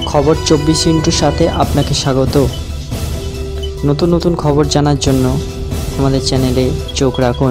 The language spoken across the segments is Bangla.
খবর 24 সাথে আপনাকে স্বাগত। নতুন নতুন খবর জানার জন্য আমাদের চ্যানেলে চোখ রাখুন।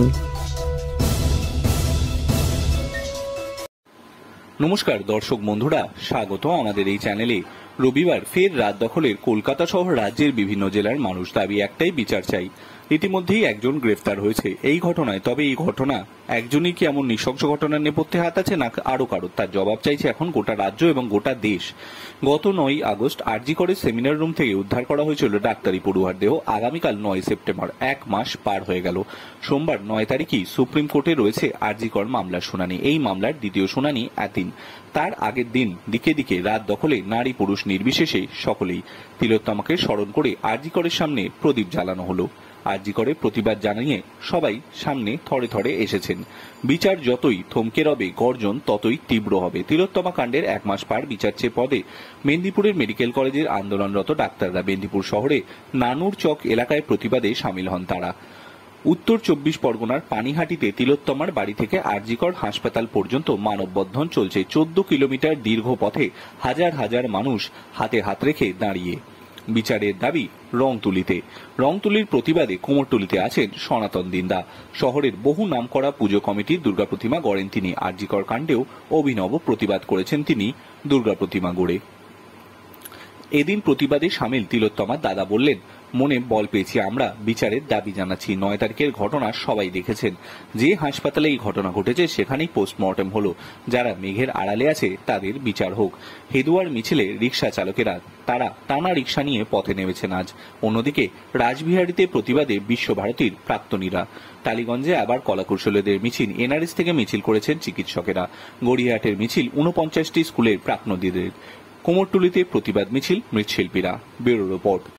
নমস্কার দর্শক বন্ধুরা, স্বাগত আমাদের এই চ্যানেলে। রবিবার ফের রাত দখলের কলকাতা সহ রাজ্যের বিভিন্ন জেলার মানুষ দাবি একটাই, বিচার চাই। ইতিমধ্যেই একজন গ্রেফতার হয়েছে এই ঘটনায়। তবে এই ঘটনা একজনই কি এমন নৃশংস ঘটনার নেপথ্যে হাত আছে, না আরো কারো, তার জবাব চাইছে এখন গোটা রাজ্য এবং গোটা দেশ। গত 9 August RG college seminar room থেকে উদ্ধার করা হয়েছিল ডাক্তারি পড়ুয়ার দেহ। আগামীকাল 9 সেপ্টেম্বর, 1 মাস পার হয়ে গেল। সোমবার 9 তারিখই সুপ্রিম কোর্টে রয়েছে আরজি কর মামলার শুনানি। এই মামলার দ্বিতীয় শুনানি এদিন। তার আগের দিন দিকে দিকে রাত দখলে নারী পুরুষ নির্বিশেষে সকলেই তিলোত্তমাকে স্মরণ করে আরজি করের সামনে প্রদীপ জ্বালানো হলো। আরজি করে প্রতিবাদ জানিয়ে সবাই সামনে থরে থরে এসেছেন। বিচার যতই থমকে রবে, গর্জন ততই তীব্র হবে। তিলোত্তমা কাণ্ডের 1 মাস পার বিচার চেয়ে পদে মেদিনীপুরের মেডিকেল কলেজের আন্দোলনরত ডাক্তাররা মেদিনীপুর শহরে নানুর চক এলাকায় প্রতিবাদে সামিল হন তারা। উত্তর 24 পরগনার পানিহাটিতে তিলোত্তমার বাড়ি থেকে আরজি কর হাসপাতাল পর্যন্ত মানববন্ধন চলছে। 14 কিলোমিটার দীর্ঘ পথে হাজার হাজার মানুষ হাতে হাত রেখে দাঁড়িয়ে। বিচারের দাবি রংতুলির প্রতিবাদে কোমরটুলিতে আছেন সনাতন দিন্দা। শহরের বহু নামকরা পুজো কমিটির দুর্গা প্রতিমা গড়েন তিনি। আরজি কর কাণ্ডেও অভিনব প্রতিবাদ করেছেন তিনি দুর্গা প্রতিমা গড়ে। এদিন প্রতিবাদে সামিল তিলোত্তমার দাদা বললেন, মনে বল পেয়েছি আমরা, বিচারের দাবি জানাচ্ছি। 9 তারিখের ঘটনা সবাই দেখেছেন। যে হাসপাতালে এই ঘটনা ঘটেছে সেখানেই পোস্টমর্টেম হলো। যারা মেঘের আড়ালে আছে তাদের বিচার হোক। হেদুয়ার মিছিলে রিক্সা চালকেরা তারা টানা রিক্সা নিয়ে পথে নেমেছেন আজ। অন্যদিকে রাসবিহারীতে প্রতিবাদে বিশ্বভারতীর প্রাক্তনীরা। টালিগঞ্জে আবার কলাকুশলীদের মিছিল। এনআরএস থেকে মিছিল করেছেন চিকিৎসকেরা। গড়িয়াহাটের মিছিল 49টি স্কুলের প্রাক্তনীদের। কোমরটুলিতে প্রতিবাদ মিছিল মৃৎশিল্পীরা। Bureau report.